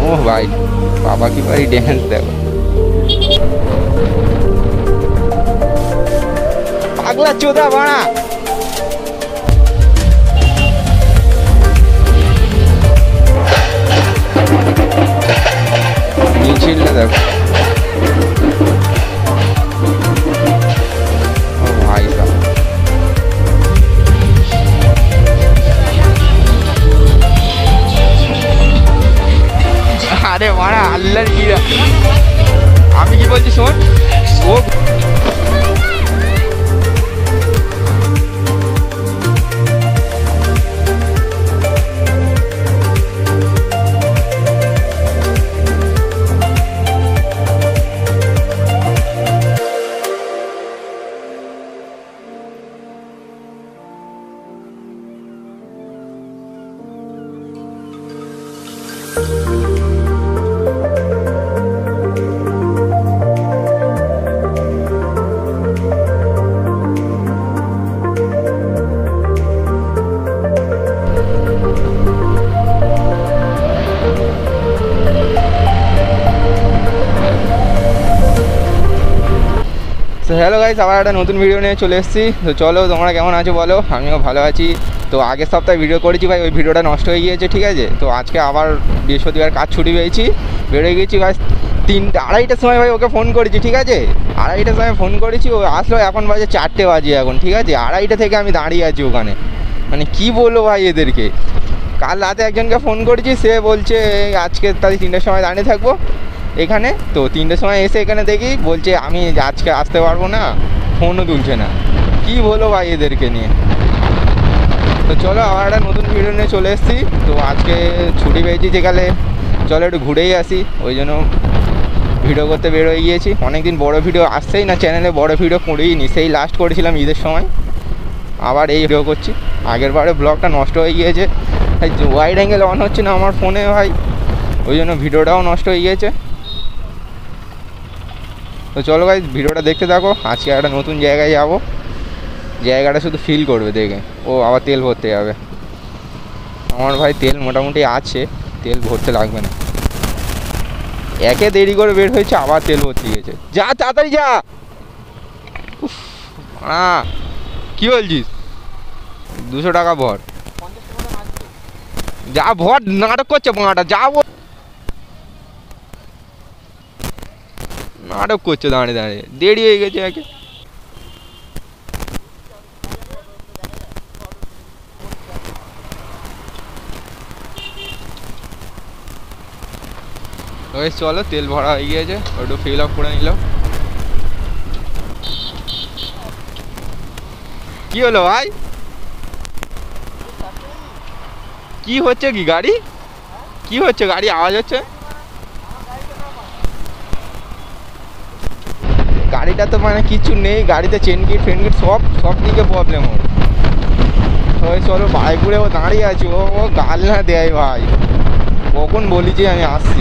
ও ভাই বাবা কি পারি ড্যান্স দেখো, পাগলা চোদা বাড়া। মিছিলটা দেখো, ও ভাই সাহেব আরে মারা আল্লাহর কিরা, আমি কি বলছি শোন, ও তো হ্যালো গাইস, আবার একটা নতুন ভিডিও নিয়ে চলে এসেছি। তো চলো তোমরা কেমন আছো বলো, আমিও ভালো আছি। তো আগের সপ্তাহে ভিডিও করেছি ভাই, ওই ভিডিওটা নষ্ট হয়ে গিয়েছে, ঠিক আছে। তো আজকে আবার বৃহস্পতিবার কাজ ছুটি পেয়েছি, বেরোয় গেছি ভাই। 3-2:30টার সময় ভাই ওকে ফোন করেছি, ঠিক আছে। 2:30টার সময় ফোন করেছি, ও আসলো, এখন বাজে 4টে বাজে এখন, ঠিক আছে। 2:30টা থেকে আমি দাঁড়িয়ে আছি ওখানে, মানে কি বলবো ভাই এদেরকে। কাল রাতে একজনকে ফোন করেছি, সে বলছে আজকে তাহলে 3টের সময় দাঁড়িয়ে থাকবো এখানে। তো 3টের সময় এসে এখানে দেখি বলছে আমি আজকে আসতে পারবো না, ফোনও তুলছে না। কি বলো ভাই এদেরকে নিয়ে। তো চলো আবার একটা নতুন ভিডিও নিয়ে চলে এসেছি। তো আজকে ছুটি পেয়েছি যেখানে, চলো একটু ঘুরেই আসি, ওই জন্য ভিডিও করতে বেরোয় গিয়েছি। অনেকদিন বড় ভিডিও আসছেই না চ্যানেলে, বড় ভিডিও করেই নি, সেই লাস্ট করেছিলাম ঈদের সময়, আবার এই ভিডিও করছি। আগের বারে ব্লগটা নষ্ট হয়ে গিয়েছে, ওয়াইড অ্যাঙ্গেল অন হচ্ছে না আমার ফোনে ভাই, ওই জন্য ভিডিওটাও নষ্ট হয়ে গিয়েছে। তো চলো ভাই ভিডিওটা দেখতে থাকো। আজকে একটা নতুন জায়গায় যাব, জায়গাটা শুধু ফিল করবে দেখে। ও আবার তেল ভরতে যাবে, আমার ভাই তেল মোটামুটি আছে, তেল ভরতে লাগবে না। একে দেরি করে বের হয়েছে, আবার তেল ভরতে গেছে। যা তাড়াতাড়ি যা। হ্যাঁ কী বলছিস, 200 টাকা ভর, যা ভর, নাটক করছে মাটা, যা নাটক করছে দাঁড়িয়ে দাঁড়িয়ে, দেরি হয়ে গেছে একে। ওই চলো তেল ভরা হয়ে গিয়েছে, ওটা ফিল আপ করে নিলাম। কি হলো ভাই, কি হচ্ছে, কি গাড়ি কি হচ্ছে, গাড়ি আওয়াজ হচ্ছে। গাড়িটা তো মানে কিছু নেই, গাড়িতে চেন কিট ফ্রেন কিট সব দিকে প্রবলেম ওর। ওই চলো বাইপুরে ও দাঁড়িয়ে আছি, ও গাল না দেয় ভাই, কখন বলি যে আমি আসছি।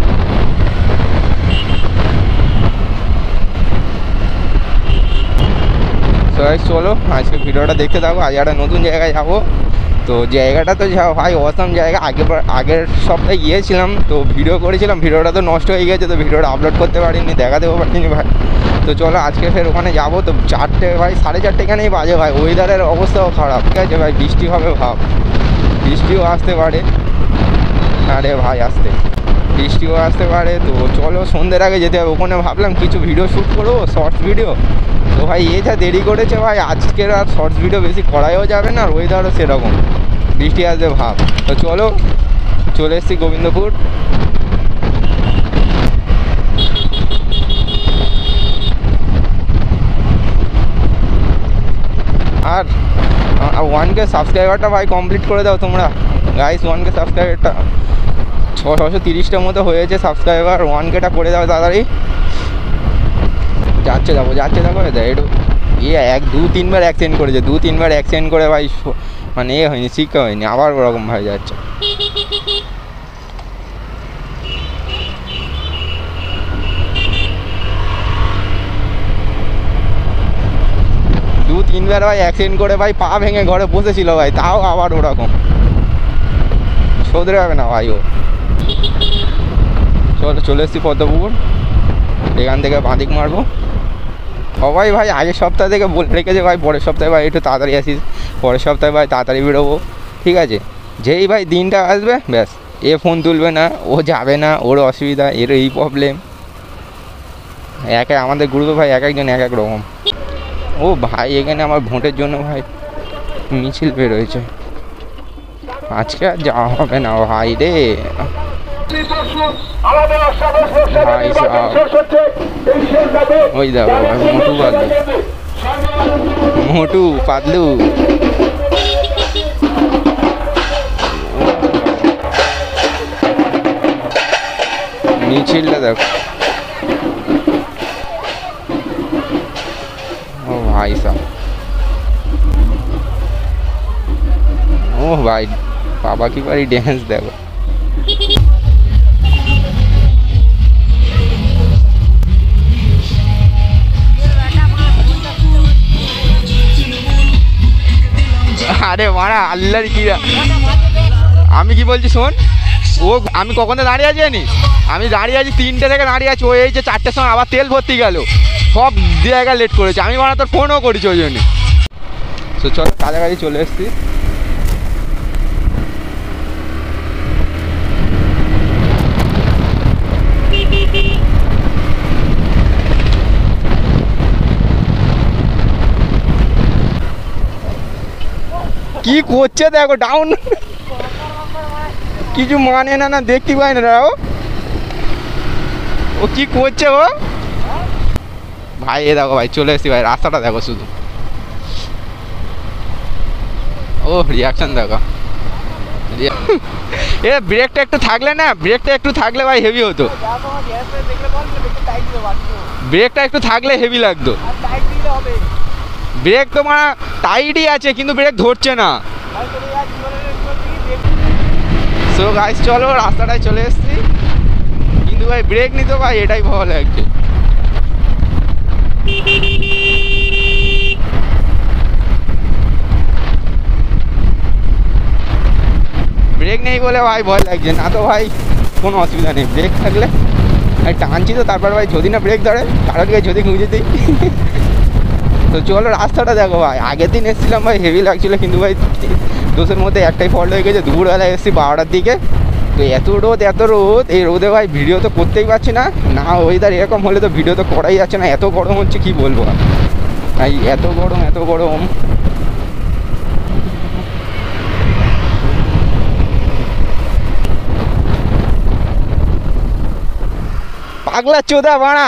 সবাই চলো আজকে ভিডিওটা দেখতে থাকো। আজ একটা নতুন জায়গায় যাবো। তো জায়গাটা তো যা ভাই অসাম জায়গা, আগের সপ্তাহে গিয়েছিলাম, তো ভিডিও করেছিলাম, ভিডিওটা তো নষ্ট হয়ে গেছে, তো ভিডিওটা আপলোড করতে পারিনি, দেখাতেও পারিনি ভাই। তো চলো আজকে ফের ওখানে যাবো। তো 4টে ভাই 4:30 এখানেই বাজে ভাই, ওয়েদারের অবস্থাও খারাপ, ঠিক আছে ভাই, বৃষ্টি হবে ভাব, বৃষ্টিও আসতে পারে। আরে ভাই আসতে বৃষ্টিও আসতে পারে। তো চলো সন্ধ্যের আগে যেতে হবে ওখানে, ভাবলাম কিছু ভিডিও শ্যুট করবো, শর্টস ভিডিও। তো ভাই এ যা দেরি করেছে ভাই, আজকের আর শর্টস ভিডিও বেশি করাইও যাবে না, আর ওয়েদারও সেরকম, বৃষ্টি আসবে ভাব। তো চলো চলে এসেছি গোবিন্দপুর। আর 1K সাবস্ক্রাইবারটা ভাই কমপ্লিট করে দাও তোমরা গাইস, 1K সাবস্ক্রাইবারটা 630টার মতো হয়েছে সাবস্ক্রাইবার, 1Kটা করে দাও তাড়াতাড়ি। যাচ্ছে দেখো একটু ইয়ে 1-2-3বার অ্যাক্সিডেন্ট করেছে, 2-3বার অ্যাক্সিডেন্ট করে ভাই, মানে এ হয়নি, শিক্ষা হয়নি, আবার ওরকম ভাবে যাচ্ছে। 2-3বার ভাই অ্যাক্সিডেন্ট করে ভাই পা ভেঙে ঘরে বসেছিল ভাই, তাও আবার ওরকম, শোধরে যাবে না ভাই ও। চলে এসেছি পদ্মপুকুর, এখান থেকে বাঁদিক মারবো। সবাই ভাই আগের সপ্তাহ থেকে বলে রেখেছে ভাই পরের সপ্তাহে ভাই একটু তাড়াতাড়ি আসিস, পরের সপ্তাহে ভাই তাড়াতাড়ি বেরোবো, ঠিক আছে। যেই ভাই দিনটা আসবে ব্যাস ফোন তুলবে না, ও যাবে না, ওর অসুবিধা, এর এই প্রবলেম। আমাদের গ্রুপে ভাই এক একজন এক এক রকম। ও ভাই এখানে আমার ভোটের জন্য ভাই মিছিল বেরোয়েছে, আজকে আর যাওয়া হবে না ভাই রে। ভাই ওই দেখো মোটু পাতলু, মোটু পাতলু মিছিলটা দেখো। ও ভাই সাহ, ও ভাই বাবা কি পারি ড্যান্স দেখো। আরে মারা আল্লাহর কি, আমি কি বলছি শোন, ও আমি কখন দাঁড়িয়ে আছি জানিস, আমি দাঁড়িয়ে আছি 3টে থেকে দাঁড়িয়ে আছি, ও এই যে 4টের সময় আবার তেল ভর্তি গেল, সব জায়গায় লেট করেছে। আমি মানে তোর ফোনও করেছি ওই জন্য। তো চলো কাছাকাছি চলে এসছি। কি করছে দেখো, ডাউন কিছু মানে না, দেখতে পাই না ও কি করছে ও ভাই। এ দেখো ভাই চলে এসছি ভাই, রাস্তাটা দেখো শুধু, ও রিয়াকশন দেখো। এ ব্রেকটা একটু থাকলে না, ব্রেকটা একটু থাকলে ভাই হেভি হতো, ব্রেকটা একটু থাকলে হেভি লাগতো। ব্রেক তো মানে টাইটই আছে কিন্তু ব্রেক ধরছে না। সো গাইস চলো রাস্তাটায় চলে এসেছি, কিন্তু ভাই ব্রেক নিতে ভাই এটাই ভালো লাগছে। ব্রেক নেই বলে ভাই ভয় লাগছে, না তো ভাই কোনো অসুবিধা নেই, ব্রেক থাকলে ভাই টানছি তো, তারপর ভাই যদি না ব্রেক ধরে কারোর গায়ে যদি খুঁজে দিই। তো চলো রাস্তাটা দেখো ভাই, আগের দিন এসেছিলাম ভাই হেভি লাগছিলো, কিন্তু ভাই দোষের মধ্যে একটাই ফল্ট হয়ে গেছে, দুপুরবেলায় এসেছি 12টার দিকে, তো এত রোদ, এই রোদে ভাই ভিডিও তো করতেই পারছি না, না ওয়েদার এরকম হলে তো ভিডিও তো করাই যাচ্ছে না, এত গরম হচ্ছে কি বলবো ভাই, এত গরম। পাগলা চোদা বাড়া,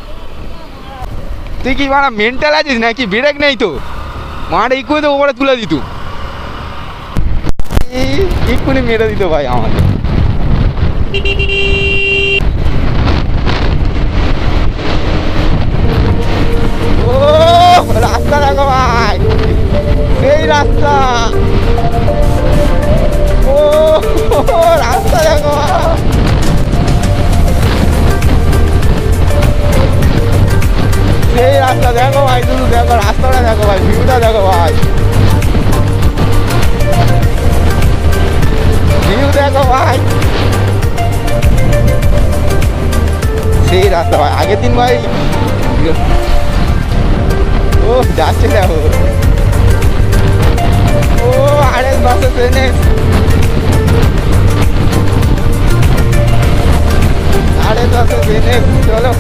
তুই কি বাড়া মেন্টাল আছিস নাকি? ব্রেক নেই তো মাঠে ইকুয়ে তো ওপরে তুলে দিত, এক্ষুনি মেরে দিত ভাই আমাকে। ও রাস্তা দেখো ভাই, সেই রাস্তা, ও রাস্তা দেখো ভাই, সেই রাস্তা দেখো ভাই, শুধু দেখো রাস্তাটা দেখো ভাই, ভিউটা দেখো ভাই, ভিউ দেখো ভাই, সেই রাস্তা ভাই। আগের দিন ভাই ও যাচ্ছে দেখো, ও RS buses NS, RS buses NS। চলো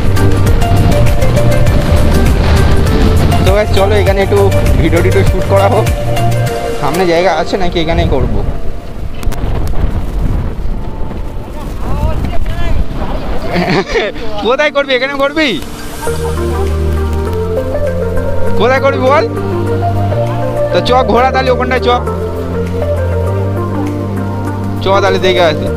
তো ভাই চলো এখানে একটু ভিডিও শ্যুট করা হোক, সামনে জায়গা আছে নাকি এখানেই করবো। কোথায় করবি? এখানে করবি? কোথায় করবি বল? তো চ ঘোড়া তাহলে ওখানটায় চ তাহলে দেখে আসি।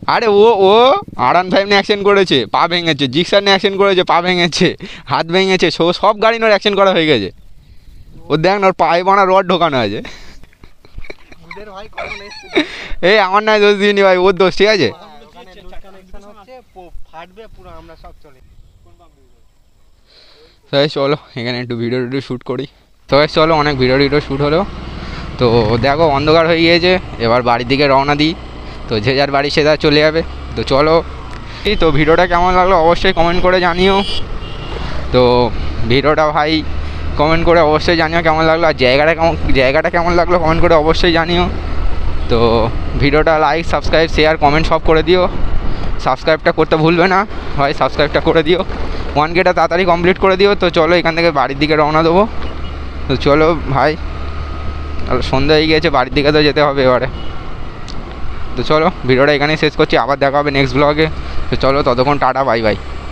আরে ও R15 নিয়ে অ্যাক্সিডেন্ট করেছে, পা ভেঙেছে। জিক্সার নিয়ে অ্যাক্সিডেন্ট করেছে, পা ভেঙেছে, হাত ভেঙেছে। সব গাড়ি নোর অ্যাক্সিডেন্ট করা হয়ে গেছে। ও দেখ না, ওর পায়ে বানা রড ঢোকানো আছে। এই আমার নয় দোষ দিইনি ভাই, ওর দোষ, ঠিক আছে। চলো এখানে একটু ভিডিও শ্যুট করি। তো চলো, অনেক ভিডিও শ্যুট হলো। তো দেখো অন্ধকার হয়ে গিয়েছে, এবার বাড়ির দিকে রওনা দিই। তো যে যার বাড়ি সে তার চলে যাবে। তো চলো, তো ভিডিওটা কেমন লাগলো অবশ্যই কমেন্ট করে জানিও। তো ভিডিওটা ভাই কমেন্ট করে অবশ্যই জানিও কেমন লাগলো, আর জায়গাটা কেমন লাগলো কমেন্ট করে অবশ্যই জানিও। তো ভিডিওটা লাইক, সাবস্ক্রাইব, শেয়ার, কমেন্ট সব করে দিও। সাবস্ক্রাইবটা করতে ভুলবে না ভাই, সাবস্ক্রাইবটা করে দিও। 1Kটা তাড়াতাড়ি কমপ্লিট করে দিও। তো চলো এখান থেকে বাড়ির দিকে রওনা দেবো। তো চলো ভাই, সন্ধ্যা হয়ে গিয়েছে, বাড়ির দিকে তো যেতে হবে এবারে। তো চলো ভিডিওটা এখানেই শেষ করছি, আবার দেখা হবে নেক্সট ব্লগে। তো চলো ততক্ষণ টাটা, বাই বাই।